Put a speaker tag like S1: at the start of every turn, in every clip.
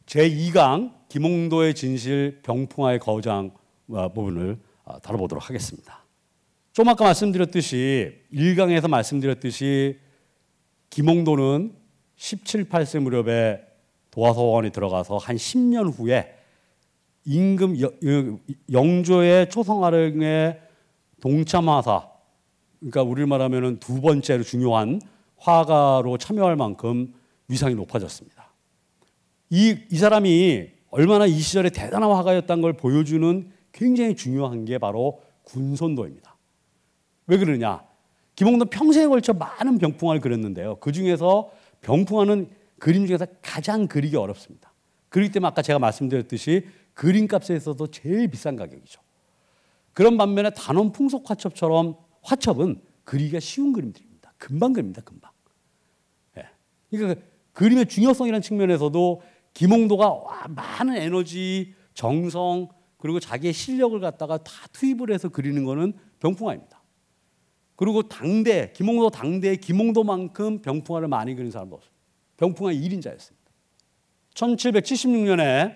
S1: 제2강 김홍도의 진실 병풍화의 거장 부분을 다뤄보도록 하겠습니다. 좀 아까 말씀드렸듯이 1강에서 말씀드렸듯이 김홍도는 17, 8세 무렵에 도화서관에 들어가서 한 10년 후에 임금 영조의 초성화령의 동참화사, 그러니까 우리를 말하면 두 번째로 중요한 화가로 참여할 만큼 위상이 높아졌습니다. 이 사람이 얼마나 이 시절에 대단한 화가였다는 걸 보여주는 굉장히 중요한 게 바로 군손도입니다. 왜 그러냐? 김홍도는 평생에 걸쳐 많은 병풍화를 그렸는데요. 그중에서 병풍화는 그림 중에서 가장 그리기 어렵습니다. 그렇기 때문에 아까 제가 말씀드렸듯이 그림값에 있어서 제일 비싼 가격이죠. 그런 반면에 단원 풍속화첩처럼 화첩은 그리기가 쉬운 그림들입니다. 금방 그립니다. 금방. 예. 그러니까 그림의 중요성이라는 측면에서도 김홍도가 많은 에너지, 정성 그리고 자기의 실력을 갖다가 다 투입을 해서 그리는 거는 병풍화입니다. 그리고 김홍도 당대에 김홍도만큼 병풍화를 많이 그린 사람도 없습니다. 병풍화 1인자였습니다. 1776년에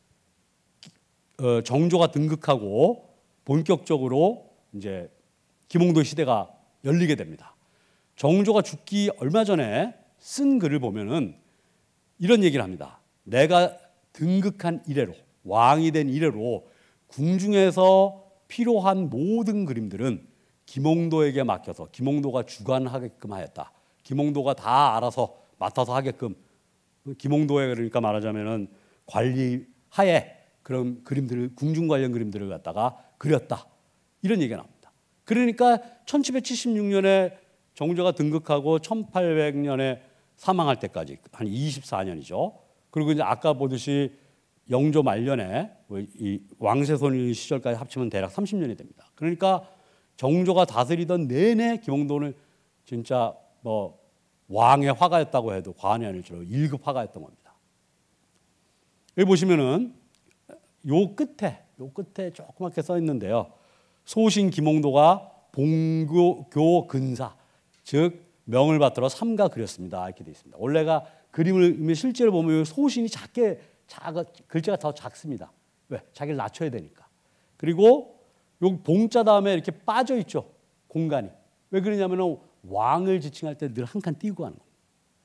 S1: 정조가 등극하고 본격적으로 이제 김홍도 시대가 열리게 됩니다. 정조가 죽기 얼마 전에 쓴 글을 보면은 이런 얘기를 합니다. 내가 등극한 이래로, 왕이 된 이래로 궁중에서 필요한 모든 그림들은 김홍도에게 맡겨서 김홍도가 주관하게끔 하였다. 김홍도가 다 알아서 맡아서 하게끔, 김홍도의 그러니까 말하자면은 관리하에 그런 그림들을, 궁중 관련 그림들을 갖다가 그렸다. 이런 얘기가 나옵니다. 그러니까 1776년에 정조가 등극하고 1800년에 사망할 때까지 한 24년이죠. 그리고 이제 아까 보듯이 영조 말년에 이 왕세손 시절까지 합치면 대략 30년이 됩니다. 그러니까 정조가 다스리던 내내 김홍도는 진짜 뭐 왕의 화가였다고 해도 과언이 아닐 정도로 1급 화가였던 겁니다. 여기 보시면은 요 끝에 조그맣게 써 있는데요. 소신 김홍도가 봉교 근사, 즉 명을 받들어 삼가 그렸습니다. 이렇게 되어 있습니다. 원래가 그림을 실제로 보면 소신이 글자가 더 작습니다. 왜? 자기를 낮춰야 되니까. 그리고 요 봉자 다음에 이렇게 빠져 있죠. 공간이. 왜 그러냐면 왕을 지칭할 때 늘 한 칸 띄고 하는 겁니다.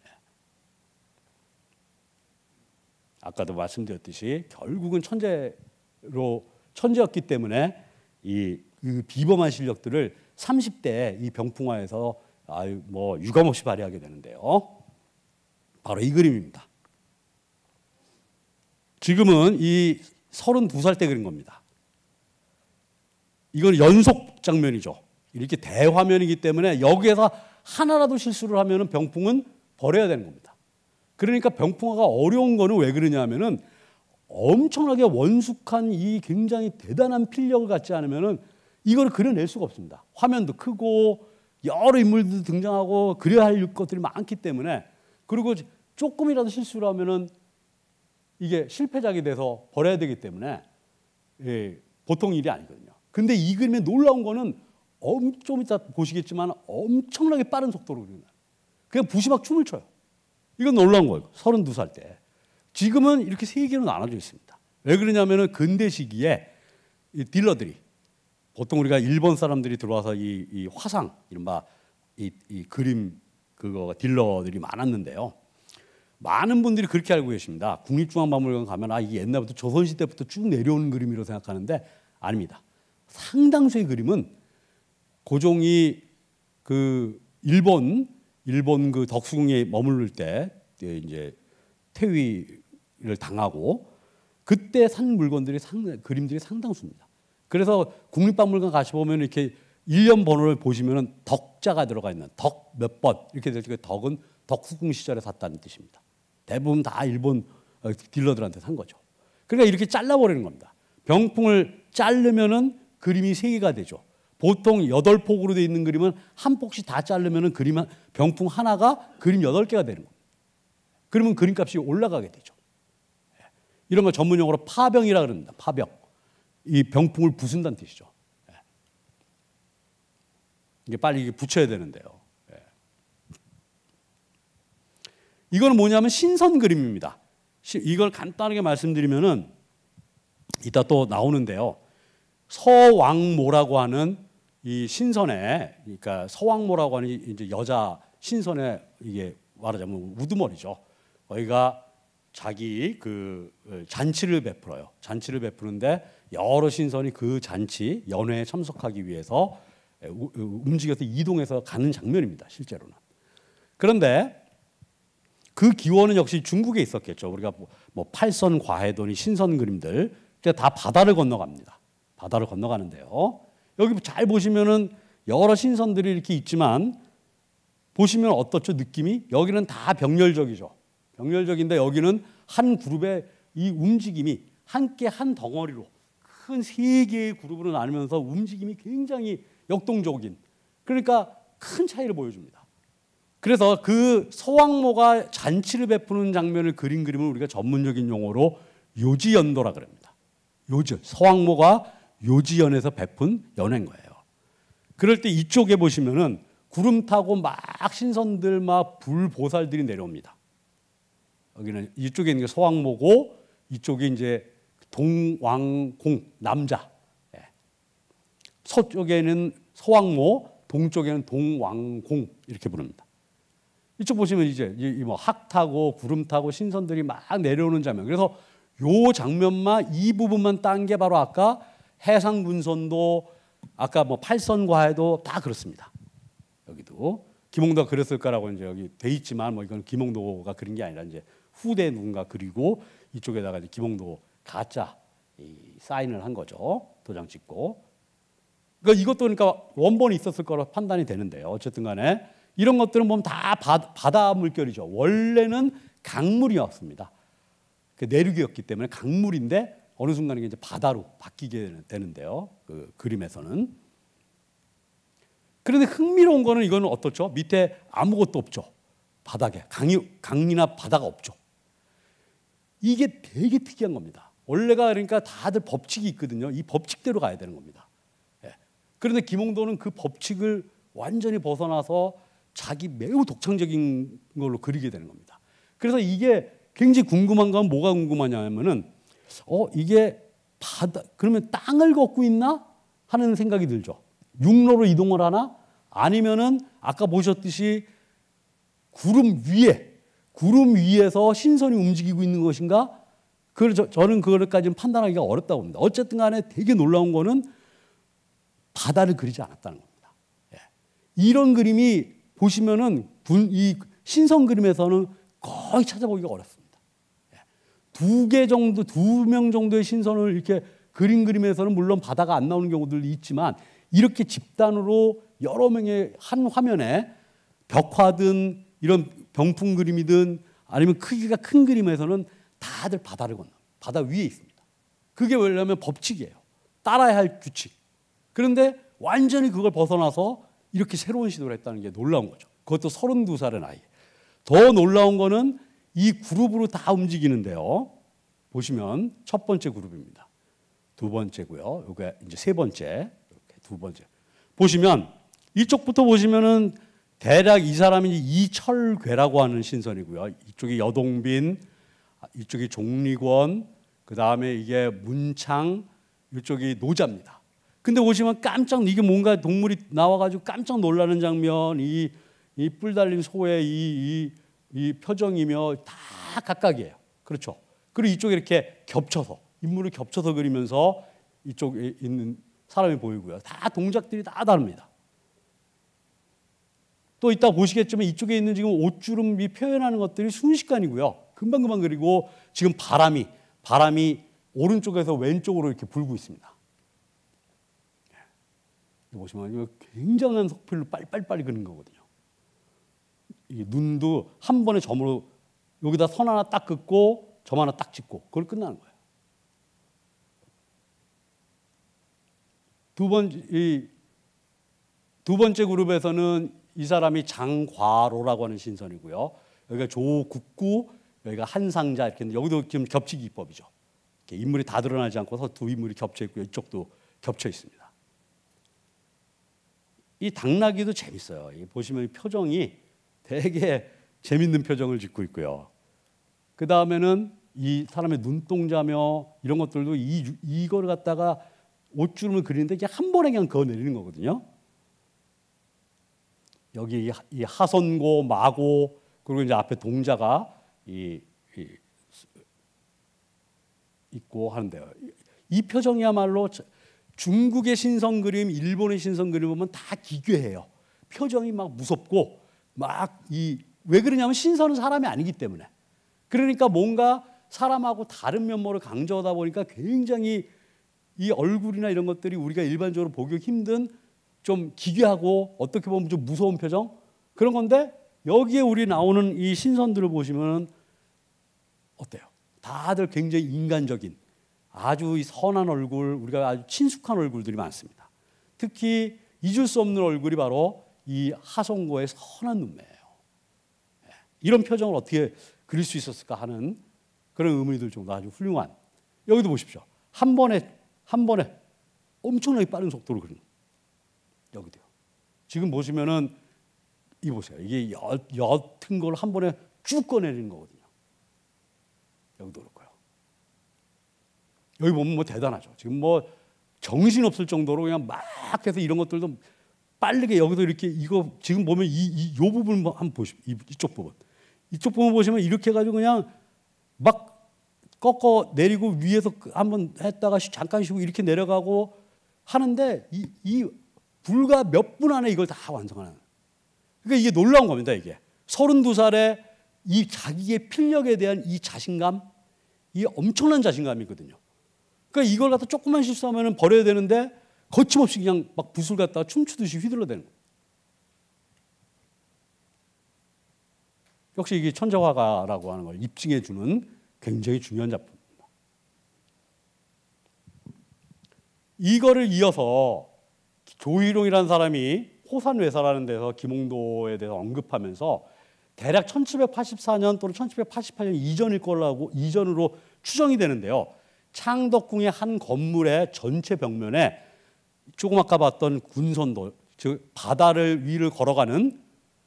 S1: 아까도 말씀드렸듯이 결국은 천재였기 때문에 이 비범한 실력들을 30대 이 병풍화에서 유감없이 발휘하게 되는데요. 바로 이 그림입니다. 지금은 이 32살 때 그린 겁니다. 이건 연속 장면이죠. 이렇게 대화면이기 때문에 여기에서 하나라도 실수를 하면 병풍은 버려야 되는 겁니다. 그러니까 병풍화가 어려운 거는 왜 그러냐면은 엄청나게 원숙한 이 굉장히 대단한 필력을 갖지 않으면은 이걸 그려낼 수가 없습니다. 화면도 크고 여러 인물들도 등장하고 그려야 할 것들이 많기 때문에, 그리고 조금이라도 실수를 하면은 이게 실패작이 돼서 버려야 되기 때문에 보통 일이 아니거든요. 근데 이 그림의 놀라운 거는 좀 이따 보시겠지만 엄청나게 빠른 속도로 그려요. 그냥 부시막 춤을 춰요. 이건 놀라운 거예요. 32살 때. 지금은 이렇게 세 개로 나눠져 있습니다. 왜 그러냐면은 근대 시기에 이 딜러들이, 보통 우리가 일본 사람들이 들어와서 이 화상, 이른바 이 그림 딜러들이 많았는데요. 많은 분들이 그렇게 알고 계십니다. 국립중앙박물관 가면 이게 옛날부터 조선시대부터 쭉 내려오는 그림이라고 생각하는데 아닙니다. 상당수의 그림은 고종이 일본 그 덕수궁에 머무를 때 이제 퇴위를 당하고 그때 산 물건들이 그림들이 상당수입니다. 그래서 국립박물관 가시보면 이렇게 일련 번호를 보시면은 덕자가 들어가 있는 덕 몇 번 이렇게 될 때 덕은 덕수궁 시절에 샀다는 뜻입니다. 대부분 다 일본 딜러들한테 산 거죠. 그러니까 이렇게 잘라버리는 겁니다. 병풍을 자르면은 그림이 3개가 되죠. 보통 8폭으로 되어 있는 그림은 한 폭씩 다 자르면은 병풍 하나가 그림 8개가 되는 겁니다. 그러면 그림값이 올라가게 되죠. 이런 걸 전문용어로 파병이라 그럽니다. 파병. 이 병풍을 부순다는 뜻이죠. 이게 빨리 붙여야 되는데요. 이거는 뭐냐면 신선 그림입니다. 이걸 간단하게 말씀드리면은 이따 또 나오는데요. 서왕모라고 하는 이 신선의, 그러니까 서왕모라고 하는 이제 여자 신선의, 이게 말하자면 우두머리죠. 거기가 자기 그 잔치를 베풀어요. 잔치를 베푸는데 여러 신선이 그 잔치 연회에 참석하기 위해서 움직여서 이동해서 가는 장면입니다. 실제로는. 그런데 그 기원은 역시 중국에 있었겠죠. 우리가 뭐 팔선 과해도니 신선 그림들 다 바다를 건너갑니다. 바다를 건너가는데요. 여기 잘 보시면은 여러 신선들이 이렇게 있지만 보시면 어떻죠? 느낌이 여기는 다 병렬적이죠. 병렬적인데 여기는 한 그룹의 이 움직임이 함께 한 덩어리로 큰 세 개의 그룹으로 나누면서 움직임이 굉장히 역동적인, 그러니까 큰 차이를 보여줍니다. 그래서 그 서왕모가 잔치를 베푸는 장면을 그린 그림을 우리가 전문적인 용어로 요지연도라 그럽니다. 요지, 서왕모가 요지연에서 베푼 연회인 거예요. 그럴 때 이쪽에 보시면은 구름 타고 막 신선들 막 불보살들이 내려옵니다. 여기는 이쪽에 있는 게 서왕모고 이쪽에 이제 동왕공 남자, 서쪽에는 서왕모, 동쪽에는 동왕공 이렇게 부릅니다. 이쪽 보시면 이제 뭐 학 타고 구름 타고 신선들이 막 내려오는 장면. 그래서 요 장면만 이 부분만 딴 게 바로 아까 해상군선도 아까 뭐 팔선과에도 다 그렇습니다. 여기도 김홍도가 그렸을까라고 이제 여기 돼 있지만 뭐 이건 김홍도가 그린 게 아니라 이제 후대 누군가 그리고 이쪽에다가 이제 김홍도 가짜 사인을 한 거죠. 도장 찍고. 그러니까 이것도 그러니까 원본이 있었을 거로 판단이 되는데요. 어쨌든 간에 이런 것들은 보면 다 바다 물결이죠. 원래는 강물이었습니다. 내륙이었기 때문에 강물인데 어느 순간에 이제 바다로 바뀌게 되는데요. 그 그림에서는. 그런데 흥미로운 거는 이거는 어떻죠? 밑에 아무것도 없죠. 바닥에 강이나 바다가 없죠. 이게 되게 특이한 겁니다. 원래가 그러니까 다들 법칙이 있거든요. 이 법칙대로 가야 되는 겁니다. 그런데 김홍도는 그 법칙을 완전히 벗어나서 자기 매우 독창적인 걸로 그리게 되는 겁니다. 그래서 이게 굉장히 궁금한 건 뭐가 궁금하냐면은 이게 바다 그러면 땅을 걷고 있나 하는 생각이 들죠. 육로로 이동을 하나 아니면은 아까 보셨듯이 구름 위에서 신선이 움직이고 있는 것인가? 저는 그걸까지는 판단하기가 어렵다고 봅니다. 어쨌든 간에 되게 놀라운 거는 바다를 그리지 않았다는 겁니다. 이런 그림이 보시면은 이 신선 그림에서는 거의 찾아보기가 어렵습니다. 두 명 정도의 신선을 이렇게 그린 그림에서는 물론 바다가 안 나오는 경우들도 있지만 이렇게 집단으로 여러 명의 한 화면에 벽화든 이런 병풍 그림이든 아니면 크기가 큰 그림에서는 다들 바다를 건너 바다 위에 있습니다. 그게 왜냐하면 법칙이에요. 따라야 할 규칙. 그런데 완전히 그걸 벗어나서 이렇게 새로운 시도를 했다는 게 놀라운 거죠. 그것도 32살의 나이. 더 놀라운 거는 이 그룹으로 다 움직이는데요. 보시면 첫 번째 그룹입니다. 두 번째고요. 이게 이제 세 번째. 이렇게 두 번째. 보시면 이쪽부터 보시면은 대략 이 사람이 이철괴라고 하는 신선이고요. 이쪽이 여동빈, 이쪽이 종리권, 그 다음에 이게 문창, 이쪽이 노자입니다. 근데 보시면 이게 뭔가 동물이 나와가지고 깜짝 놀라는 장면, 이 뿔 달린 소의 이 표정이며 다 각각이에요. 그렇죠. 그리고 이쪽에 이렇게 인물을 겹쳐서 그리면서 이쪽에 있는 사람이 보이고요. 다 동작들이 다 다릅니다. 또 이따 보시겠지만 이쪽에 있는 지금 옷주름이 표현하는 것들이 순식간이고요. 금방금방 그리고 지금 바람이 오른쪽에서 왼쪽으로 이렇게 불고 있습니다. 보시면 이거 굉장한 속필로 빨리빨리 그리는 거거든요. 이 눈도 한 번에 점으로 여기다 선 하나 딱 긋고 점 하나 딱 찍고 그걸 끝나는 거예요. 두 번째 그룹에서는 이 사람이 장과로라고 하는 신선이고요. 여기가 조국구, 여기가 한상자 이렇게 여기도 지금 겹치기 기법이죠. 이렇게 인물이 다 드러나지 않고서 두 인물이 겹쳐 있고요. 이쪽도 겹쳐 있습니다. 이 당나귀도 재밌어요. 보시면 표정이 되게 재밌는 표정을 짓고 있고요. 그 다음에는 이 사람의 눈동자며 이런 것들도 이걸 갖다가 옷주름을 그리는데 이게 한 번에 그냥 그어 내리는 거거든요. 여기 이 하선고, 마고, 그리고 이제 앞에 동자가 있고 하는데요. 이 표정이야말로 중국의 신선 그림, 일본의 신선 그림 보면 다 기괴해요. 표정이 막 무섭고 왜 그러냐면 신선은 사람이 아니기 때문에. 그러니까 뭔가 사람하고 다른 면모를 강조하다 보니까 굉장히 이 얼굴이나 이런 것들이 우리가 일반적으로 보기 힘든 좀 기괴하고 어떻게 보면 좀 무서운 표정 그런 건데 여기에 우리 나오는 이 신선들을 보시면 어때요? 다들 굉장히 인간적인 아주 이 선한 얼굴, 우리가 아주 친숙한 얼굴들이 많습니다. 특히 잊을 수 없는 얼굴이 바로 이 하송고의 선한 눈매예요. 이런 표정을 어떻게 그릴 수 있었을까 하는 그런 의문이 들 정도 아주 훌륭한. 여기도 보십시오. 한 번에 엄청나게 빠른 속도로 그리는. 여기도요. 지금 보시면은 이 보세요. 이게 옅은 걸 한 번에 쭉 꺼내리는 거거든요. 여기도 그렇고요. 여기 보면 뭐 대단하죠. 지금 뭐 정신 없을 정도로 그냥 막 해서 이런 것들도 빠르게 여기도 이렇게 이거 지금 보면 이 부분 한번 보십시오. 이쪽 부분 보시면 이렇게 해가지고 그냥 막 꺾어 내리고 위에서 한번 했다가 잠깐 쉬고 이렇게 내려가고 하는데 이 불과 몇 분 안에 이걸 다 완성하는. 그러니까 이게 놀라운 겁니다. 이게 32살에 이 자기의 필력에 대한 이 자신감, 이 엄청난 자신감이거든요. 그러니까 이걸 갖다 조금만 실수하면 버려야 되는데 거침없이 그냥 막 붓을 갖다가 춤추듯이 휘둘러대는 거예요. 역시 이게 천재화가라고 하는 걸 입증해 주는 굉장히 중요한 작품입니다. 이거를 이어서 조희룡이라는 사람이 호산외사라는 데서 김홍도에 대해서 언급하면서 대략 1784년 또는 1788년 이전으로 추정이 되는데요. 창덕궁의 한 건물의 전체 벽면에 조금 아까 봤던 군선도, 즉 바다를 위를 걸어가는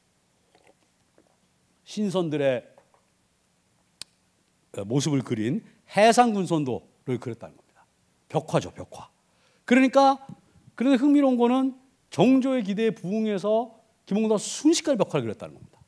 S1: 신선들의 모습을 그린 해상 군선도를 그렸다는 겁니다. 벽화죠, 벽화. 그러니까 흥미로운 거는 정조의 기대에 부응해서 김홍도가 순식간에 벽화를 그렸다는 겁니다.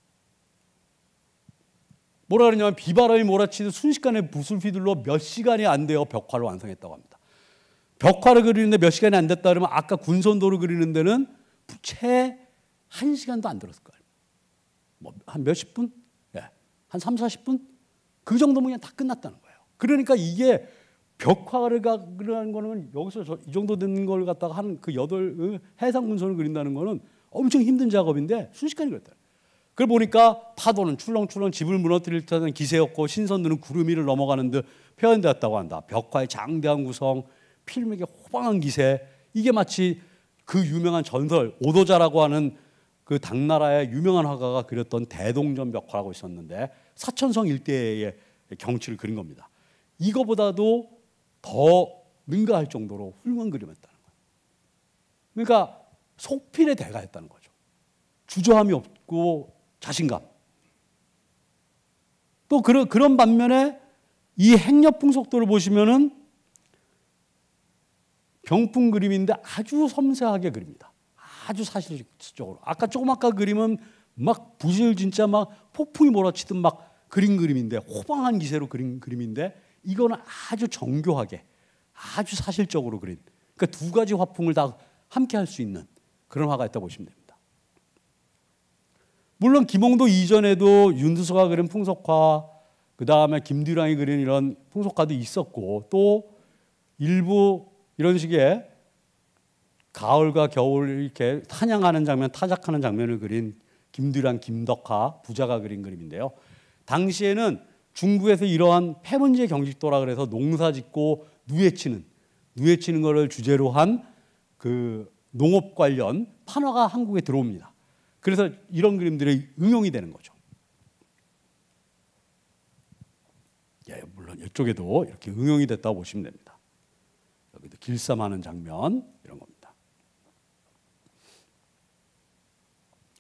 S1: 뭐라 그러냐면 비바람이 몰아치듯 순식간에 붓을 휘둘러 몇 시간이 안 돼요 벽화를 완성했다고 합니다. 벽화를 그리는데 몇 시간이 안 됐다 그러면 아까 군선도를 그리는 데는 채 1시간도 안 들었을 거예요. 뭐 한 몇십 분? 한 3, 40분? 그 정도면 그냥 다 끝났다는 거예요. 그러니까 이게 벽화를 그리는 거는 여기서 이 정도 되는 걸 갖다가 한 그 8 해상 군선을 그린다는 거는 엄청 힘든 작업인데 순식간에 그랬다. 그걸 보니까 파도는 출렁출렁 집을 무너뜨릴 듯한 기세였고 신선들은 구름 위를 넘어가는 듯 표현되었다고 한다. 벽화의 장대한 구성, 필름의 호방한 기세, 이게 마치 그 유명한 전설 오도자라고 하는 그 당나라의 유명한 화가가 그렸던 대동전 벽화라고 있었는데 사천성 일대의 경치를 그린 겁니다. 이거보다도 더 능가할 정도로 훌륭한 그림이었다는 거예요. 그러니까 속필의 대가였다는 거죠. 주저함이 없고 자신감. 또 그런 반면에 이 행렬풍 속도를 보시면은 병풍 그림인데 아주 섬세하게 그립니다. 아주 사실적으로. 아까 그림은 막 붓을 진짜 막 폭풍이 몰아치듯 막 그린 그림인데 호방한 기세로 그린 그림인데 이거는 아주 정교하게 아주 사실적으로 그린. 그러니까 두 가지 화풍을 다 함께 할 수 있는 그런 화가였다고 보시면 됩니다. 물론 김홍도 이전에도 윤두서가 그린 풍속화, 그 다음에 김두량이 그린 이런 풍속화도 있었고 또 일부 이런 식의 가을과 겨울 이렇게 타작하는 장면을 그린 김두량, 김덕하 부자가 그린 그림인데요. 당시에는 중국에서 이러한 폐문제 경직도라 그래서 농사짓고 누에치는 것을 주제로 한 그 농업 관련 판화가 한국에 들어옵니다. 그래서 이런 그림들이 응용이 되는 거죠. 물론 이쪽에도 이렇게 응용이 됐다고 보시면 됩니다. 여기도 길쌈하는 장면 이런 겁니다.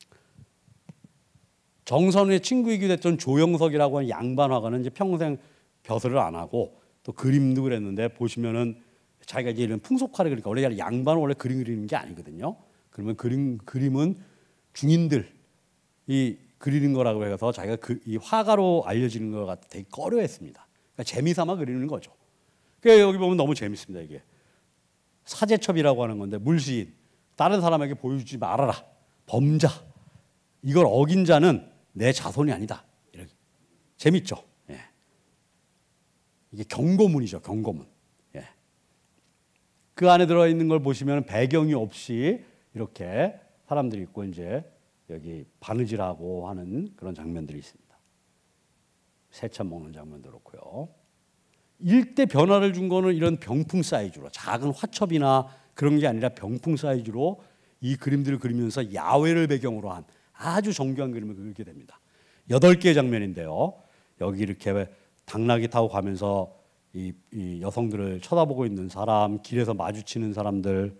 S1: 정선우의 친구이기도 했던 조영석이라고 하는 양반 화가는 이제 평생 벼슬을 안 하고 또 그림도 그랬는데 보시면은 자기가 이제 이런 풍속화를 그러니까 원래 양반은 원래 그림 그리는 게 아니거든요. 그러면 그림은 중인들이 그리는 거라고 해서 자기가 이 화가로 알려지는 것 같아 되게 꺼려했습니다. 그러니까 재미삼아 그리는 거죠. 그러니까 여기 보면 너무 재밌습니다. 이게 사제첩이라고 하는 건데 물시인 다른 사람에게 보여주지 말아라. 범자 이걸 어긴 자는 내 자손이 아니다. 이렇게 재밌죠. 예. 이게 경고문이죠. 경고문. 예. 그 안에 들어있는 걸 보시면 배경이 없이 이렇게 사람들이 있고 이제 여기 바느질하고 하는 그런 장면들이 있습니다. 새참 먹는 장면도 그렇고요. 일대 변화를 준 거는 이런 병풍 사이즈로 작은 화첩이나 그런 게 아니라 병풍 사이즈로 이 그림들을 그리면서 야외를 배경으로 한 아주 정교한 그림을 그리게 됩니다. 8개의 장면인데요. 여기 이렇게 당나귀 타고 가면서 이 여성들을 쳐다보고 있는 사람, 길에서 마주치는 사람들,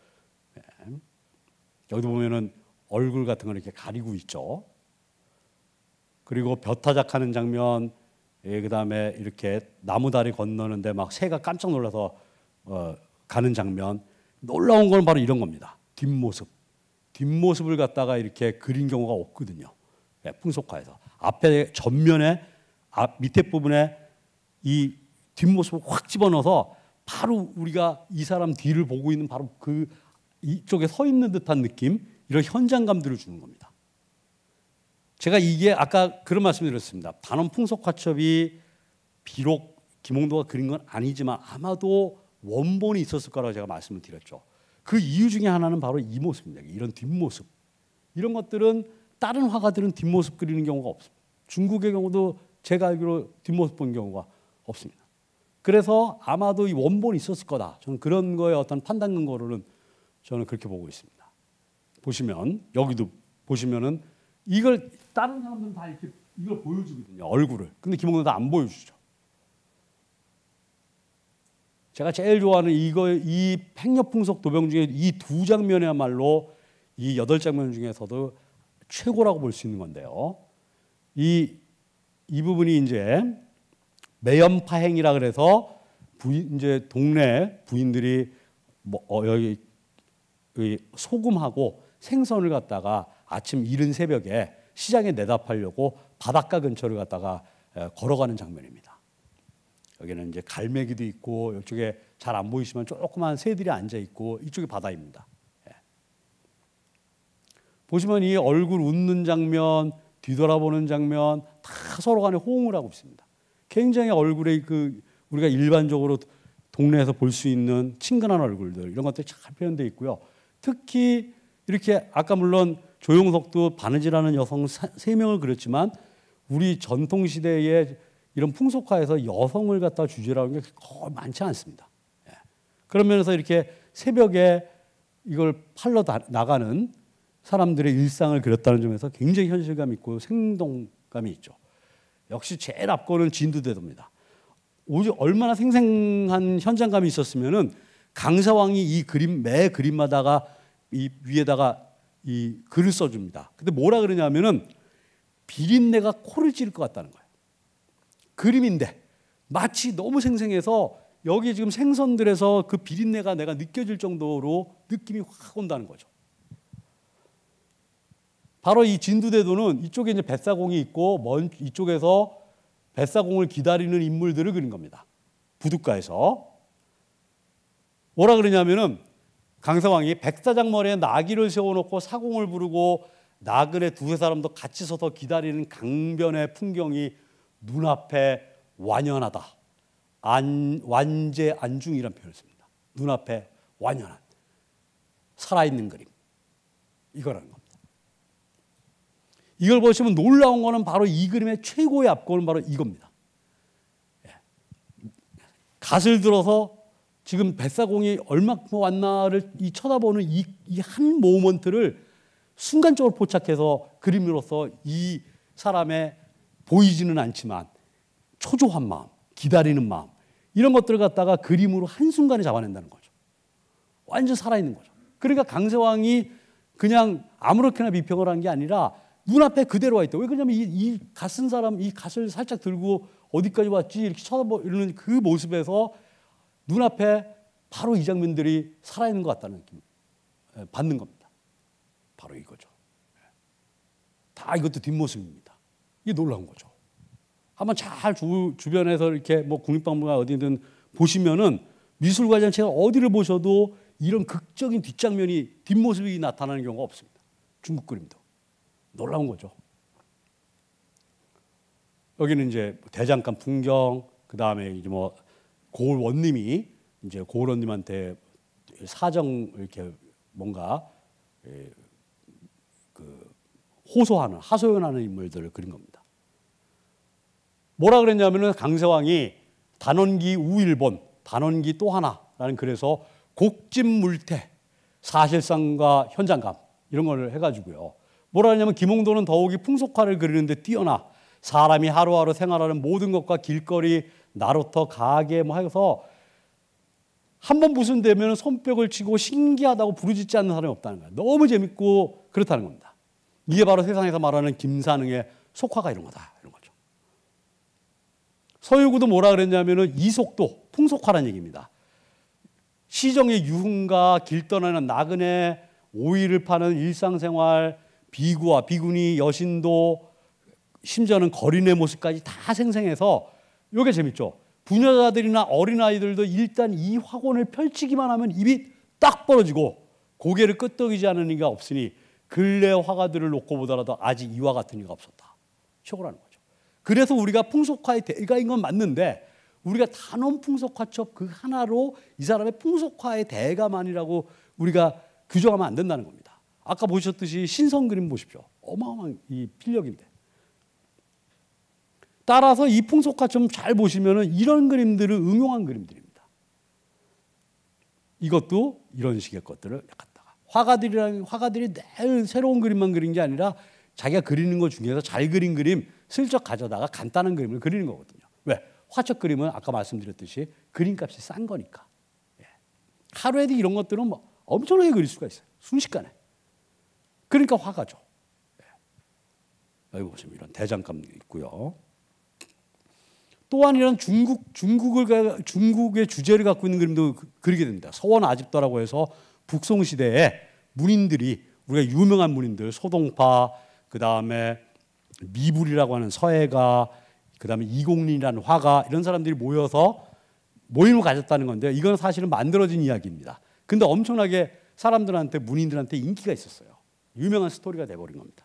S1: 여기도 보면은 얼굴 같은 걸 이렇게 가리고 있죠. 그리고 벼타작하는 장면, 그다음에 이렇게 나무다리 건너는데 막 새가 깜짝 놀라서 가는 장면. 놀라운 건 바로 이런 겁니다. 뒷모습을 갖다가 이렇게 그린 경우가 없거든요. 풍속화에서 앞에 전면에 밑에 부분에 이 뒷모습을 확 집어넣어서 바로 우리가 이 사람 뒤를 보고 있는 바로 그 이쪽에 서 있는 듯한 느낌, 이런 현장감들을 주는 겁니다. 제가 이게 아까 그런 말씀드렸습니다. 단원 풍속화첩이 비록 김홍도가 그린 건 아니지만 아마도 원본이 있었을 거라고 제가 말씀을 드렸죠. 그 이유 중에 하나는 바로 이 모습입니다. 이런 뒷모습. 이런 것들은 다른 화가들은 뒷모습 그리는 경우가 없습니다. 중국의 경우도 제가 알기로 뒷모습 본 경우가 없습니다. 그래서 아마도 이 원본이 있었을 거다. 저는 그런 거에 어떤 판단 근거로는 저는 그렇게 보고 있습니다. 보시면 여기도 보시면은 이걸 다른 사람들은 다 이렇게 이걸 보여주거든요. 얼굴을. 근데 김홍도는 안 보여주죠. 제가 제일 좋아하는 이 팽려풍속 도병 중에 이 2장면이야말로 이 8장면 중에서도 최고라고 볼 수 있는 건데요. 이 부분이 이제 매연파행이라 그래서 이제 동네 부인들이 여기 소금하고 생선을 갖다가 아침 이른 새벽에 시장에 내다 팔려고 바닷가 근처를 갖다가 걸어가는 장면입니다. 여기는 이제 갈매기도 있고 이쪽에 잘 안 보이시면 조그만 새들이 앉아 있고 이쪽이 바다입니다. 보시면 이 얼굴 웃는 장면, 뒤돌아보는 장면 다 서로 간에 호응을 하고 있습니다. 굉장히 얼굴에 우리가 일반적으로 동네에서 볼 수 있는 친근한 얼굴들 이런 것들이 잘 표현되어 있고요. 특히 이렇게 아까 물론 조용석도 바느질하는 여성 3명을 그렸지만 우리 전통시대에 이런 풍속화에서 여성을 갖다 주제로 하는 게 거의 많지 않습니다. 그런 면에서 이렇게 새벽에 이걸 팔러 나가는 사람들의 일상을 그렸다는 점에서 굉장히 현실감 있고 생동감이 있죠. 역시 제일 앞거는 진두대도입니다. 오직 얼마나 생생한 현장감이 있었으면은 강사왕이 이 그림 매 그림마다가 이 위에다가 이 글을 써줍니다. 근데 뭐라 그러냐면은 비린내가 코를 찌를 것 같다는 거예요. 그림인데 마치 너무 생생해서 여기 지금 생선들에서 그 비린내가 내가 느껴질 정도로 느낌이 확 온다는 거죠. 바로 이 진두대도는 이쪽에 이제 뱃사공이 있고 이쪽에서 뱃사공을 기다리는 인물들을 그린 겁니다. 부둣가에서. 뭐라 그러냐면은 강사왕이 백사장 머리에 나귀를 세워놓고 사공을 부르고 나그네 두세 사람도 같이 서서 기다리는 강변의 풍경이 눈앞에 완연하다. 완제 안중이라는 표현을 씁니다. 눈앞에 완연한 살아있는 그림. 이거라는 겁니다. 이걸 보시면 놀라운 거는 바로 이 그림의 최고의 앞거는 바로 이겁니다. 갓을 들어서 지금 뱃사공이 얼마큼 왔나를 쳐다보는 이 한 모먼트를 순간적으로 포착해서 그림으로써 이 사람의 보이지는 않지만 초조한 마음, 기다리는 마음 이런 것들을 갖다가 그림으로 한순간에 잡아낸다는 거죠. 완전 살아있는 거죠. 그러니까 강세왕이 그냥 아무렇게나 비평을 한 게 아니라 눈앞에 그대로 와 있다. 왜 그러냐면 이 갓 쓴 사람 이 갓을 살짝 들고 어디까지 왔지? 이렇게 쳐다보는 그 모습에서 눈앞에 바로 이 장면들이 살아있는 것 같다는 느낌 받는 겁니다. 바로 이거죠. 다 이것도 뒷모습입니다. 이게 놀라운 거죠. 한번 잘 주변에서 이렇게 뭐 국립박물관 어디든 보시면은 미술관 전체가 어디를 보셔도 이런 극적인 뒷장면이 뒷모습이 나타나는 경우가 없습니다. 중국 그림도 놀라운 거죠. 여기는 이제 대장간 풍경, 그 다음에 이제 뭐 고을 원님이 이제 고을 원님한테 사정 이렇게 뭔가 그 호소하는 하소연하는 인물들을 그린 겁니다. 뭐라 그랬냐면은 강세왕이 단원기 우일본, 단원기 또 하나라는 글에서 곡진물태, 사실상과 현장감 이런 걸 해가지고요. 뭐라 하냐면 김홍도는 더욱이 풍속화를 그리는데 뛰어나 사람이 하루하루 생활하는 모든 것과 길거리, 나루터, 가게 뭐 해서 한 번 무슨 되면 손뼉을 치고 신기하다고 부르짖지 않는 사람이 없다는 거예요. 너무 재밌고 그렇다는 겁니다. 이게 바로 세상에서 말하는 김산응의 속화가 이런 거다. 이런 거죠. 서유구도 뭐라 그랬냐면은 이속도, 풍속화라는 얘기입니다. 시정의 유흥가, 길 떠나는 나그네, 오이를 파는 일상생활, 비구와 비구니, 여신도, 심지어는 거린의 모습까지 다 생생해서 이게 재밌죠. 부녀자들이나 어린아이들도 일단 이 화곤을 펼치기만 하면 입이 딱 벌어지고 고개를 끄덕이지 않는 이가 없으니 근래 화가들을 놓고 보더라도 아직 이와 같은 이가 없었다. 최고라는 거죠. 그래서 우리가 풍속화의 대가인 건 맞는데 우리가 단원 풍속화첩 그 하나로 이 사람의 풍속화의 대가만이라고 우리가 규정하면 안 된다는 겁니다. 아까 보셨듯이 신선 그림 보십시오. 어마어마한 이 필력인데. 따라서 이 풍속화 좀 잘 보시면은 이런 그림들을 응용한 그림들입니다. 이것도 이런 식의 것들을 갖다가 화가들이 늘 새로운 그림만 그린 게 아니라 자기가 그리는 것 중에서 잘 그린 그림 슬쩍 가져다가 간단한 그림을 그리는 거거든요. 왜? 화첩 그림은 아까 말씀드렸듯이 그림값이 싼 거니까. 하루에도 이런 것들은 뭐 엄청나게 그릴 수가 있어요. 순식간에. 그러니까 화가죠. 여기 보시면 이런 대장감 있고요. 또한 이런 중국의 주제를 갖고 있는 그림도 그리게 됩니다. 서원 아집도라고 해서 북송 시대에 문인들이 우리가 유명한 문인들 소동파, 그 다음에 미불이라고 하는 서예가, 그 다음에 이공린이라는 화가 이런 사람들이 모여서 모임을 가졌다는 건데 이건 사실은 만들어진 이야기입니다. 근데 엄청나게 사람들한테 문인들한테 인기가 있었어요. 유명한 스토리가 돼버린 겁니다.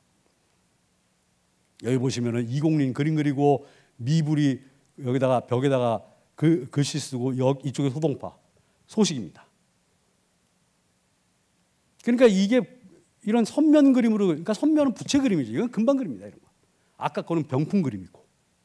S1: 여기 보시면은 이공린 그림 그리고 미불이 여기다가 벽에다가 글씨 쓰고 이쪽에 소동파 소식입니다. 그러니까 이게 이런 선면 그림으로 그러니까 선면은 부채 그림이죠. 이건 금방 그립니다. 이런 거. 아까 거는 병풍 그림이고.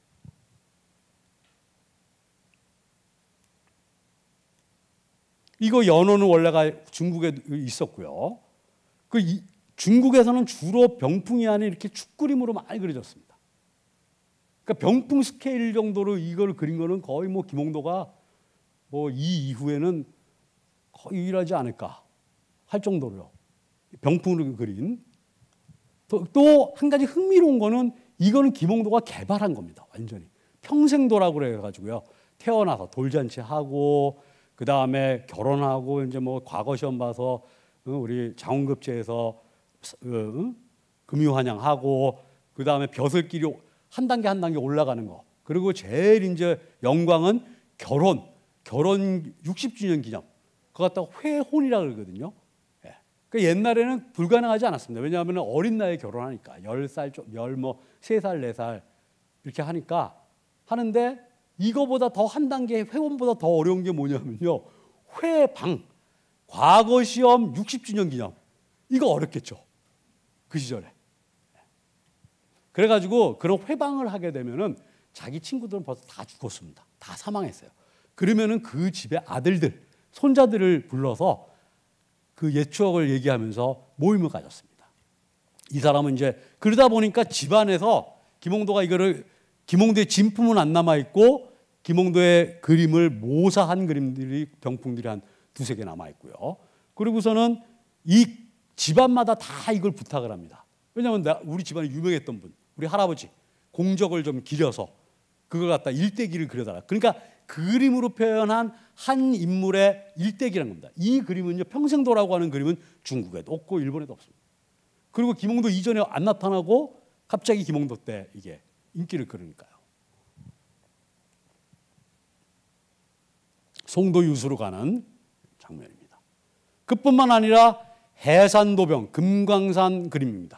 S1: 이거 연호는 원래가 중국에 있었고요. 중국에서는 주로 병풍이 아닌 이렇게 축 그림으로 많이 그려졌습니다. 그러니까 병풍 스케일 정도로 이걸 그린 거는 거의 뭐 김홍도가 뭐 이 이후에는 거의 유일하지 않을까 할 정도로요. 병풍으로 그린. 또 한 가지 흥미로운 거는 이거는 김홍도가 개발한 겁니다. 완전히. 평생도라고 그래가지고요. 태어나서 돌잔치 하고 그 다음에 결혼하고 이제 뭐 과거 시험 봐서 우리 장원급제에서 금유환영하고 그 다음에 벼슬길이 한 단계 한 단계 올라가는 거. 그리고 제일 이제 영광은 결혼 60주년 기념. 그거 갖다가 회혼이라고 그러거든요. 예. 그러니까 옛날에는 불가능하지 않았습니다. 왜냐하면 어린 나이에 결혼하니까 10살, 3살, 4살 이렇게 하는데 이거보다 더 한 단계 회원보다 더 어려운 게 뭐냐면요. 회방, 과거 시험 60주년 기념. 이거 어렵겠죠. 그 시절에. 그래가지고 그런 회방을 하게 되면은 자기 친구들은 벌써 다 죽었습니다. 다 사망했어요. 그러면은 그 집의 아들들, 손자들을 불러서 그 옛 추억을 얘기하면서 모임을 가졌습니다. 이 사람은 이제 그러다 보니까 집안에서 김홍도의 진품은 안 남아 있고 김홍도의 그림을 모사한 그림들이 병풍들이 한 2-3개 남아 있고요. 그리고서는 이 집안마다 다 이걸 부탁을 합니다. 왜냐하면 우리 집안이 유명했던 분, 우리 할아버지 공적을 좀 기려서 그걸 갖다 일대기를 그려달라. 그러니까 그림으로 표현한 한 인물의 일대기라는 겁니다. 이 그림은요, 평생도라고 하는 그림은 중국에도 없고 일본에도 없습니다. 그리고 김홍도 이전에 안 나타나고 갑자기 김홍도 때 이게 인기를 끌으니까요. 송도유수로 가는 장면입니다. 그뿐만 아니라 해산도병, 금강산 그림입니다.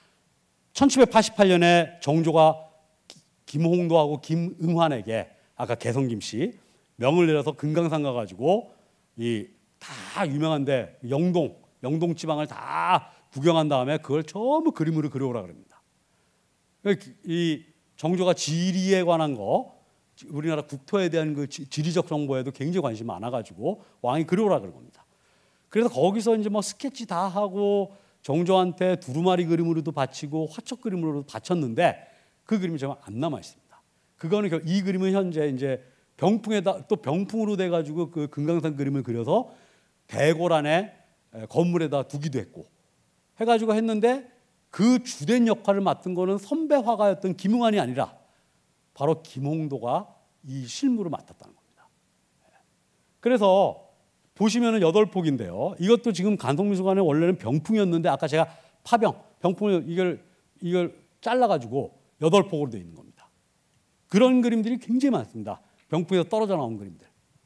S1: 1788년에 정조가 김홍도하고 김응환에게 아까 개성김 씨 명을 내려서 금강산 가가지고 이 다 유명한데 영동 지방을 다 구경한 다음에 그걸 전부 그림으로 그려오라 그럽니다. 이 정조가 지리에 관한 거, 우리나라 국토에 대한 그 지리적 정보에도 굉장히 관심이 많아가지고 왕이 그려오라 그런 겁니다. 그래서 거기서 이제 뭐 스케치 다 하고 정조한테 두루마리 그림으로도 바치고 화촉 그림으로도 바쳤는데 그 그림이 정말 안 남아 있습니다. 그거는 이 그림은 현재 이제 병풍에다 또 병풍으로 돼가지고 그 금강산 그림을 그려서 대궐안에 건물에다 두기도 했고 해가지고 했는데 그 주된 역할을 맡은 거는 선배 화가였던 김응환이 아니라 바로 김홍도가 이 실물을 맡았다는 겁니다. 그래서 보시면은 8폭인데요. 이것도 지금 간송미술관에 원래는 병풍이었는데 아까 제가 병풍을 이걸 잘라가지고 8폭으로 되어 있는 겁니다. 그런 그림들이 굉장히 많습니다. 병풍에서 떨어져 나온 그림들.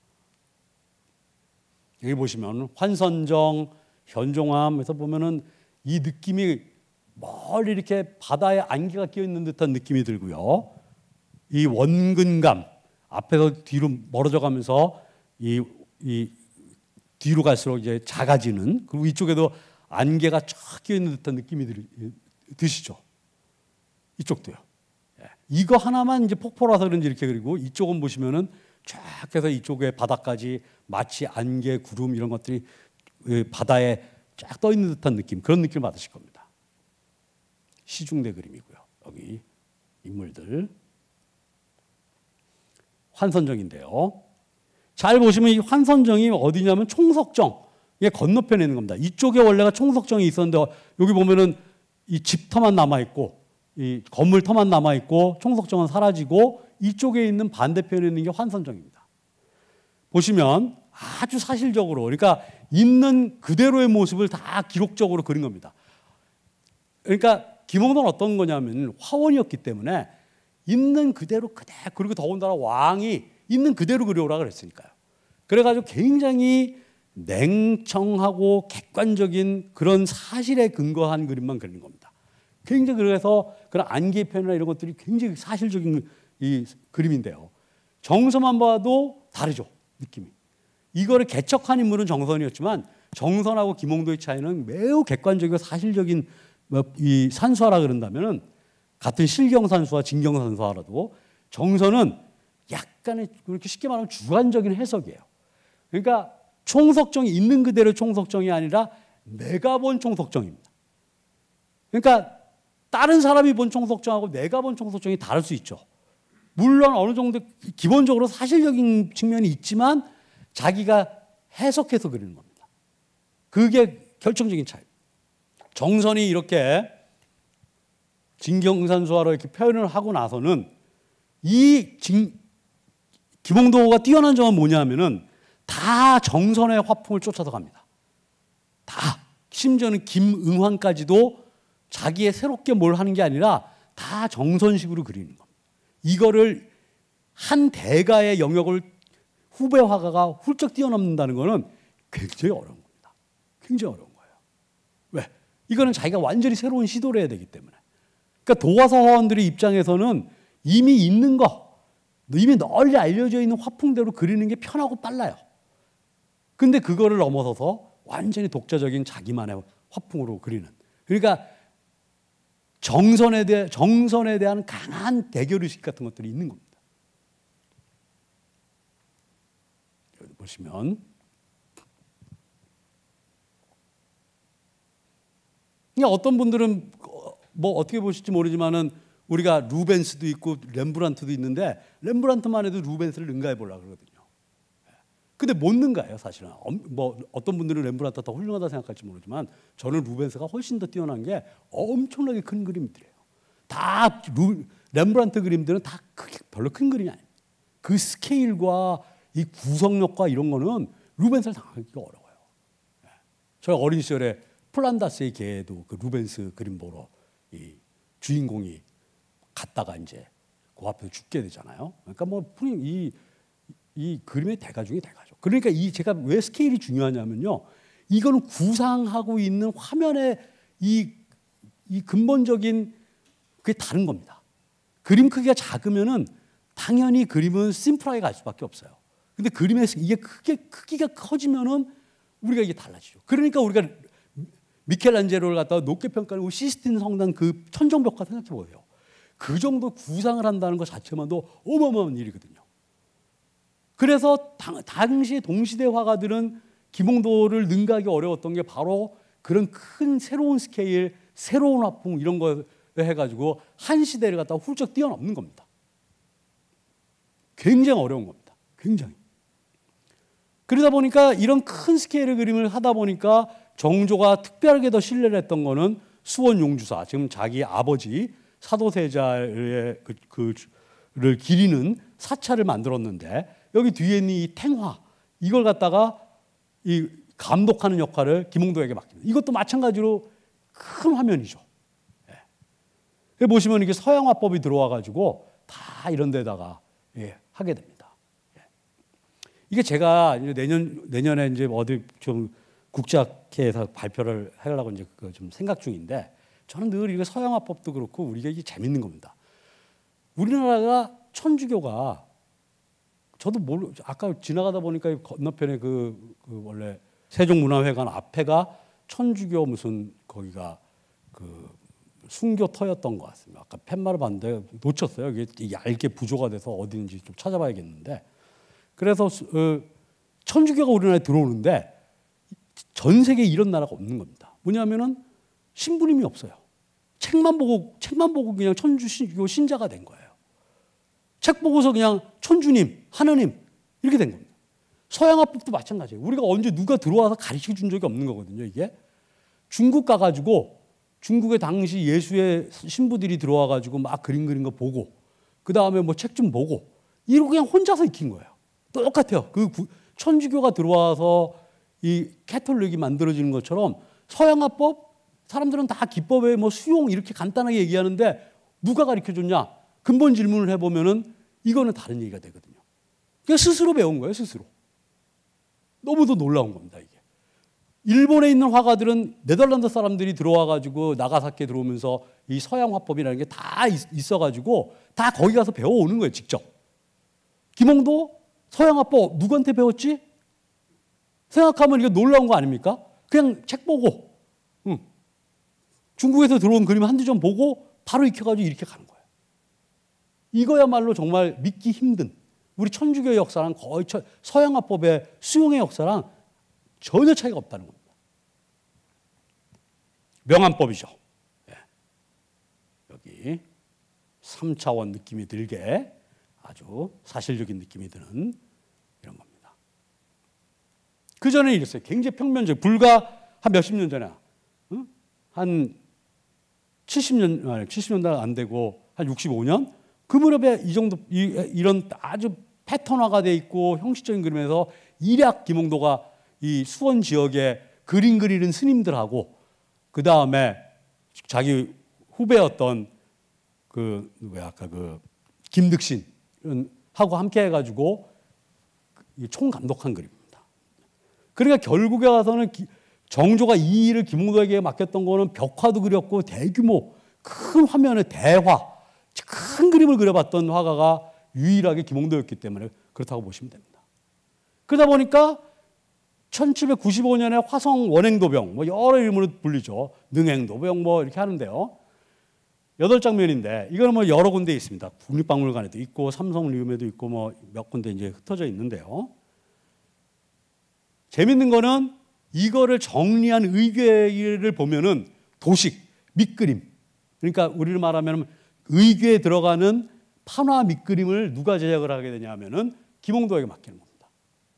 S1: 여기 보시면 환선정, 현종암에서 보면은 이 느낌이 멀리 이렇게 바다에 안개가 끼어 있는 듯한 느낌이 들고요. 이 원근감 앞에서 뒤로 멀어져 가면서 이 뒤로 갈수록 이제 작아지는, 그리고 이쪽에도 안개가 쫙 끼어 있는 듯한 느낌이 드시죠. 이쪽도요. 이거 하나만 이제 폭포라서 그런지 이렇게 그리고 이쪽은 보시면은 쫙 해서 이쪽에 바다까지 마치 안개, 구름 이런 것들이 바다에 쫙 떠 있는 듯한 느낌, 그런 느낌을 받으실 겁니다. 시중대 그림이고요. 여기 인물들. 환선정인데요. 잘 보시면 이 환선정이 어디냐면 총석정, 이게 건너편에 있는 겁니다. 이쪽에 원래가 총석정이 있었는데 여기 보면은 이 집터만 남아 있고 이 건물터만 남아 있고 총석정은 사라지고 이쪽에 있는 반대편에 있는 게 환선정입니다. 보시면 아주 사실적으로, 그러니까 있는 그대로의 모습을 다 기록적으로 그린 겁니다. 그러니까 김홍도는 어떤 거냐면 화원이었기 때문에 있는 그대로 그리고 더군다나 왕이 있는 그대로 그려오라 그랬으니까요. 그래가지고 굉장히 냉청하고 객관적인 그런 사실에 근거한 그림만 그리는 겁니다. 굉장히 그래서 그런 안개 표현이나 이런 것들이 굉장히 사실적인 이 그림인데요. 정서만 봐도 다르죠, 느낌이. 이거를 개척한 인물은 정선이었지만 정선하고 김홍도의 차이는 매우 객관적이고 사실적인 이 산수화라 그런다면은 같은 실경산수와 진경산수화라도 정선은 약간의 그렇게 쉽게 말하면 주관적인 해석이에요. 그러니까 총석정이 있는 그대로 총석정이 아니라 내가 본 총석정입니다. 그러니까 다른 사람이 본 총석정하고 내가 본 총석정이 다를 수 있죠. 물론 어느 정도 기본적으로 사실적인 측면이 있지만 자기가 해석해서 그리는 겁니다. 그게 결정적인 차이. 정선이 이렇게 진경산수화로 이렇게 표현을 하고 나서는 김홍도가 뛰어난 점은 뭐냐면은 다 정선의 화풍을 쫓아서 갑니다. 다. 심지어는 김응환까지도 자기의 새롭게 뭘 하는 게 아니라 다 정선식으로 그리는 겁니다. 이거를 한 대가의 영역을 후배 화가가 훌쩍 뛰어넘는다는 것은 굉장히 어려운 겁니다. 굉장히 어려운 거예요. 왜? 이거는 자기가 완전히 새로운 시도를 해야 되기 때문에. 그러니까 도화서 화원들의 입장에서는 이미 있는 거, 이미 널리 알려져 있는 화풍대로 그리는 게 편하고 빨라요. 근데 그거를 넘어서서 완전히 독자적인 자기만의 화풍으로 그리는. 그러니까 정선에 대한 강한 대결의식 같은 것들이 있는 겁니다. 여기 보시면 그러니까 어떤 분들은 뭐 어떻게 보실지 모르지만은 우리가 루벤스도 있고 렘브란트도 있는데 렘브란트만 해도 루벤스를 능가해 보려고 그러거든요. 근데 못 능가해요, 사실은. 뭐 어떤 분들은 렘브란트가 더 훌륭하다 생각할지 모르지만 저는 루벤스가 훨씬 더 뛰어난 게 엄청나게 큰 그림들이에요. 다 렘브란트 그림들은 다 별로 큰 그림이 아니에요. 그 스케일과 이 구성력과 이런 거는 루벤스를 당하기가 어려워요. 저희 어린 시절에 플란다스의 개도 그 루벤스 그림 보러 이 주인공이 갔다가 이제 그 앞에서 죽게 되잖아요. 그러니까 뭐 이 그림의 대가 중에 대가죠. 그러니까 이 제가 왜 스케일이 중요하냐면요. 이거는 구상하고 있는 화면의 이 근본적인 그게 다른 겁니다. 그림 크기가 작으면은 당연히 그림은 심플하게 갈 수밖에 없어요. 근데 그림에서 이게 크기가 커지면은 우리가 이게 달라지죠. 그러니까 우리가 미켈란젤로를 갖다가 높게 평가하는 시스틴 성당 그 천정벽화 생각해 보세요. 그 정도 구상을 한다는 것 자체만도 어마어마한 일이거든요. 그래서 당시 동시대 화가들은 김홍도를 능가하기 어려웠던 게 바로 그런 큰 새로운 스케일, 새로운 화풍 이런 걸 해가지고 한 시대를 갖다가 훌쩍 뛰어넘는 겁니다. 굉장히 어려운 겁니다. 굉장히. 그러다 보니까 이런 큰 스케일의 그림을 하다 보니까 정조가 특별하게 더 신뢰를 했던 거는 수원 용주사, 지금 자기 아버지 사도세자의 그를 기리는 사찰을 만들었는데 여기 뒤에 있는 이 탱화 이걸 갖다가 이 감독하는 역할을 김홍도에게 맡깁니다. 이것도 마찬가지로 큰 화면이죠. 예. 보시면 이게 서양화법이 들어와가지고 다 이런 데다가 하게 됩니다. 예. 이게 제가 내년에 이제 어디 좀 국제학회에서 발표를 하려고 이제 좀 생각 중인데 저는 늘 이거 서양화법도 그렇고 우리가 이게 재밌는 겁니다. 우리나라가 천주교가 저도 아까 지나가다 보니까 건너편에 그 원래 세종문화회관 앞에가 천주교 무슨 거기가 그 순교터였던 것 같습니다. 아까 팻말을 봤는데 놓쳤어요. 이게 얇게 부조가 돼서 어딘지 좀 찾아봐야겠는데 그래서 천주교가 우리나라에 들어오는데 전 세계에 이런 나라가 없는 겁니다. 뭐냐면은 신부님이 없어요. 책만 보고 그냥 천주교 신자가 된 거예요. 책 보고서 그냥 천주님, 하느님 이렇게 된 겁니다. 서양화법도 마찬가지예요. 우리가 언제 누가 들어와서 가르쳐 준 적이 없는 거거든요. 이게 중국 가가지고 중국의 당시 예수의 신부들이 들어와가지고 막 그림 그린 거 보고 그 다음에 뭐 책 좀 보고 이러고 그냥 혼자서 익힌 거예요. 똑같아요. 천주교가 들어와서 이 캐톨릭이 만들어지는 것처럼 서양화법 사람들은 다 기법에 뭐 수용 이렇게 간단하게 얘기하는데 누가 가르쳐 줬냐? 근본 질문을 해보면은 이거는 다른 얘기가 되거든요. 그냥 스스로 배운 거예요, 스스로. 너무도 놀라운 겁니다, 이게. 일본에 있는 화가들은 네덜란드 사람들이 들어와가지고 나가사키에 들어오면서 이 서양 화법이라는 게 다 있어가지고 다 거기 가서 배워오는 거예요, 직접. 김홍도 서양 화법 누구한테 배웠지? 생각하면 이게 놀라운 거 아닙니까? 그냥 책 보고, 중국에서 들어온 그림 한두 점 보고 바로 익혀가지고 이렇게 가는 거예요. 이거야말로 정말 믿기 힘든 우리 천주교의 역사랑 거의 서양화법의 수용의 역사랑 전혀 차이가 없다는 겁니다. 명암법이죠. 네. 여기 3차원 느낌이 들게 아주 사실적인 느낌이 드는 이런 겁니다. 그 전에 이랬어요. 굉장히 평면적. 불과 한 몇십 년 전에 한 70년도 안 되고 한 65년 그 무렵에 이 정도 이런 아주 패턴화가 돼 있고 형식적인 그림에서 일약 김홍도가 이 수원 지역에 그림 그리는 스님들하고 그 다음에 자기 후배였던 아까 김득신 하고 함께 해가지고 총 감독한 그림입니다. 그러니까 결국에 가서는 정조가 이 일을 김홍도에게 맡겼던 거는 벽화도 그렸고 대규모 큰 화면에 대화 큰 그림을 그려봤던 화가가 유일하게 김홍도였기 때문에 그렇다고 보시면 됩니다. 그러다 보니까 1795년에 화성 원행도병, 뭐 여러 이름으로 불리죠. 능행도병 뭐 이렇게 하는데요. 8장면인데 이거는 뭐 여러 군데 있습니다. 국립박물관에도 있고 삼성리움에도 있고 뭐 몇 군데 이제 흩어져 있는데요. 재밌는 거는 이거를 정리한 의궤를 보면은 도식, 밑그림. 그러니까 우리를 말하면 의궤에 들어가는 판화 밑그림을 누가 제작을 하게 되냐 하면은 김홍도에게 맡기는 겁니다.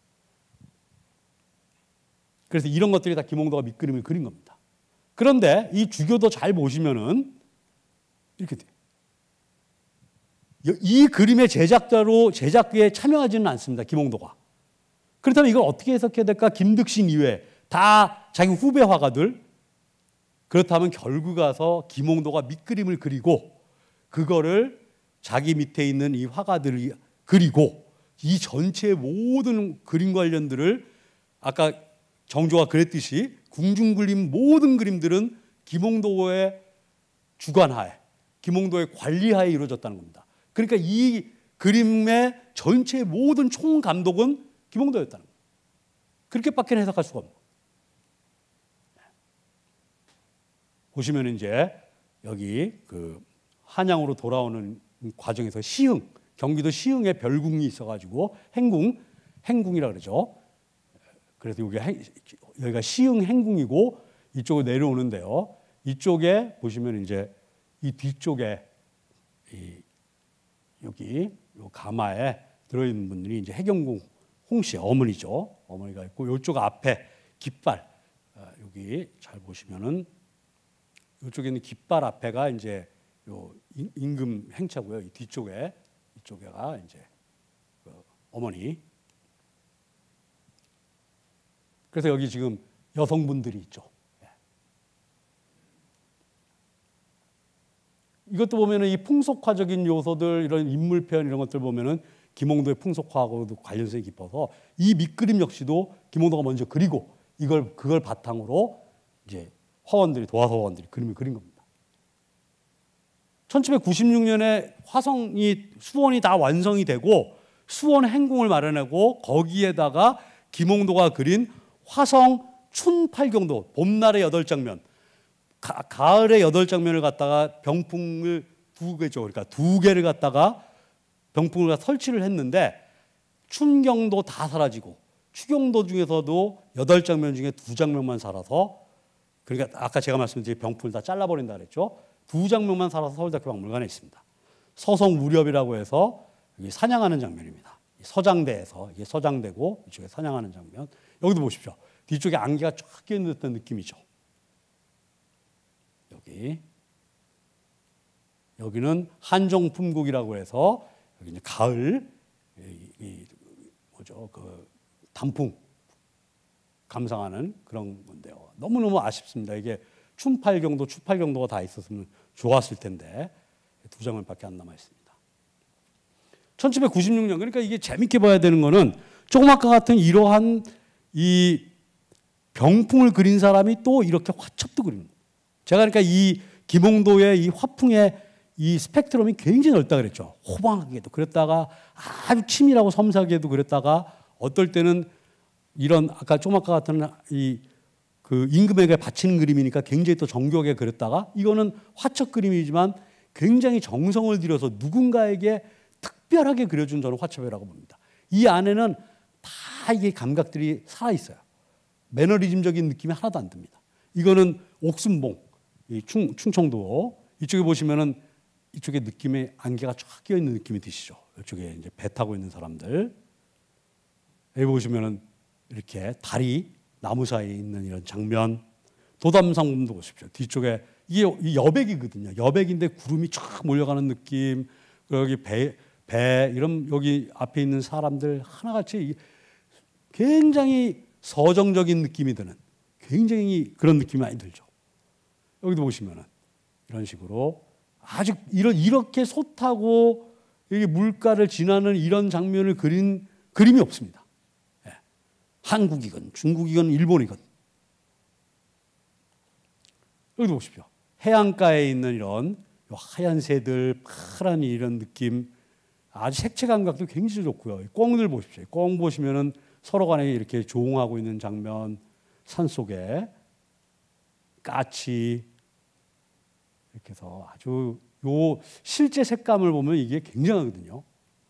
S1: 그래서 이런 것들이 다 김홍도가 밑그림을 그린 겁니다. 그런데 이 주교도 잘 보시면은 이렇게 돼요. 이 그림의 제작에 참여하지는 않습니다. 김홍도가. 그렇다면 이걸 어떻게 해석해야 될까? 김득신 이외에 다 자기 후배 화가들. 그렇다면 결국 가서 김홍도가 밑그림을 그리고 그거를 자기 밑에 있는 이 화가들이 그리고 이 전체의 모든 그림 관련들을 아까 정조가 그랬듯이 궁중그림 모든 그림들은 김홍도의 주관하에, 김홍도의 관리하에 이루어졌다는 겁니다. 그러니까 이 그림의 전체의 모든 총감독은 김홍도였다는 겁니다. 그렇게밖에 해석할 수가 없는 겁니다. 보시면 이제 여기 그 한양으로 돌아오는 과정에서 시흥, 경기도 시흥에 별궁이 있어가지고 행궁이라 그러죠. 그래서 여기가 시흥 행궁이고 이쪽으로 내려오는데요. 이쪽에 보시면 이제 이 뒤쪽에 여기 요 가마에 들어있는 분들이 이제 해경궁 홍씨 어머니죠. 어머니가 있고 이쪽 앞에 깃발 여기 잘 보시면은 이쪽에 있는 깃발 앞에가 이제 요 임금 행차고요. 이 이쪽에가 이제 그 어머니. 그래서 여기 지금 여성분들이 있죠. 이것도 보면은 이 풍속화적인 요소들 이런 인물 표현 이런 것들 보면은 김홍도의 풍속화하고도 관련성이 깊어서 이 밑그림 역시도 김홍도가 먼저 그리고 그걸 바탕으로 이제 도화서 화원들이 그림을 그린 겁니다. 1796년에 수원이 다 완성이 되고 수원 행궁을 마련하고 거기에다가 김홍도가 그린 화성 춘팔경도 봄날의 8장면 가을의 8장면을 갖다가 병풍을 2개죠. 그러니까 2개를 갖다가 병풍을 설치를 했는데 춘경도 다 사라지고 추경도 중에서도 8장면 중에 2장면만 살아서 그러니까 아까 제가 말씀드린 병풍을 다 잘라버린다 그랬죠. 2장면만 살아서 서울대학교박물관에 있습니다. 서성무렵이라고 해서 여기 사냥하는 장면입니다. 서장대에서 이게 서장대고 이쪽에 사냥하는 장면. 여기도 보십시오. 뒤쪽에 안개가 쫙 끼어있는 듯한 느낌이죠. 여기는 한정품국이라고 해서 여기 이제 가을 그 단풍 감상하는 그런 건데요. 너무너무 아쉽습니다. 이게 추팔경도가 다 있었으면 좋았을 텐데 2장면밖에 안 남아 있습니다. 1796년 그러니까 이게 재밌게 봐야 되는 거는 조금 아까 같은 이러한 이 병풍을 그린 사람이 또 이렇게 화첩도 그립니다. 제가 그러니까 이 김홍도의 이 화풍의 이 스펙트럼이 굉장히 넓다 그랬죠. 호방하게도 그랬다가 아주 치밀하고 섬세하게도 그랬다가 어떨 때는 이런 조금 아까 같은 그 임금에게 바치는 그림이니까 굉장히 또 정교하게 그렸다가 이거는 화첩 그림이지만 굉장히 정성을 들여서 누군가에게 특별하게 그려준 저는 화첩이라고 봅니다. 이 안에는 다 이게 감각들이 살아 있어요. 매너리즘적인 느낌이 하나도 안 듭니다. 이거는 옥순봉, 충청도 이쪽에 보시면은 이쪽에 느낌의 안개가 쫙 끼어 있는 느낌이 드시죠. 이쪽에 이제 배 타고 있는 사람들. 여기 보시면은 이렇게 다리 나무 사이에 있는 이런 장면. 도담상금도 보십시오. 뒤쪽에 이게 여백이거든요. 여백인데 구름이 쫙 몰려가는 느낌. 여기 배 이런 여기 앞에 있는 사람들 하나같이 굉장히 서정적인 느낌이 드는 굉장히 그런 느낌이 많이 들죠. 여기도 보시면은 이런 식으로 아주 이렇게 솟하고 여기 물가를 지나는 이런 장면을 그린 그림이 없습니다. 예. 한국이건 중국이건 일본이건. 여기도 보십시오. 해안가에 있는 이런 하얀 새들, 파란 이런 느낌, 아주 색채 감각도 굉장히 좋고요. 꿩들 보십시오. 꿩 보시면은 서로 간에 이렇게 조응하고 있는 장면, 산속에 까치 이렇게 해서 아주 실제 색감을 보면 이게 굉장하거든요.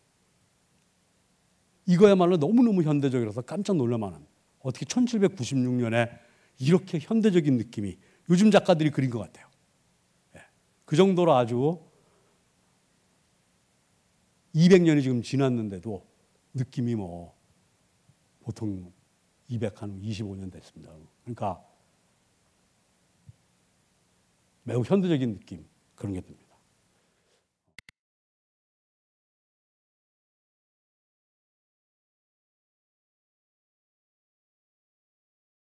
S1: 이거야말로 너무너무 현대적이라서 깜짝 놀랄만한. 어떻게 1796년에 이렇게 현대적인 느낌이 요즘 작가들이 그린 것 같아요. 그 정도로 아주 200년이 지금 지났는데도 느낌이 뭐 보통 225년 됐습니다. 그러니까 매우 현대적인 느낌 그런 게 듭니다.